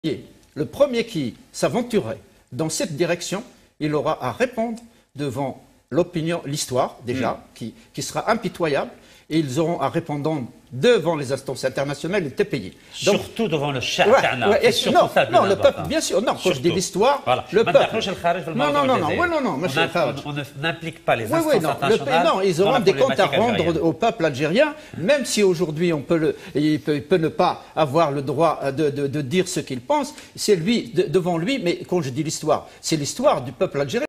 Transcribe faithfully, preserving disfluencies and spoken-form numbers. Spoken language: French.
le premier qui s'aventurerait dans cette direction, il aura à répondre devant l'opinion, l'histoire déjà, mmh. qui, qui sera impitoyable, et ils auront à répondre devant les instances internationales et T P I. Donc, surtout devant le chef. Ouais, ouais, non, non, le peuple, bien sûr. Non, quand je dis l'histoire, voilà. le peuple. Non, non, non, non, ouais, non, non, on, a, on, on n'implique pas les instances oui, oui, non, internationales. Le, non, ils auront des comptes à rendre algérienne. au peuple algérien, même si aujourd'hui on peut le, il peut, il peut ne pas avoir le droit de, de, de dire ce qu'il pense. C'est lui, de, devant lui, mais quand je dis l'histoire, c'est l'histoire du peuple algérien.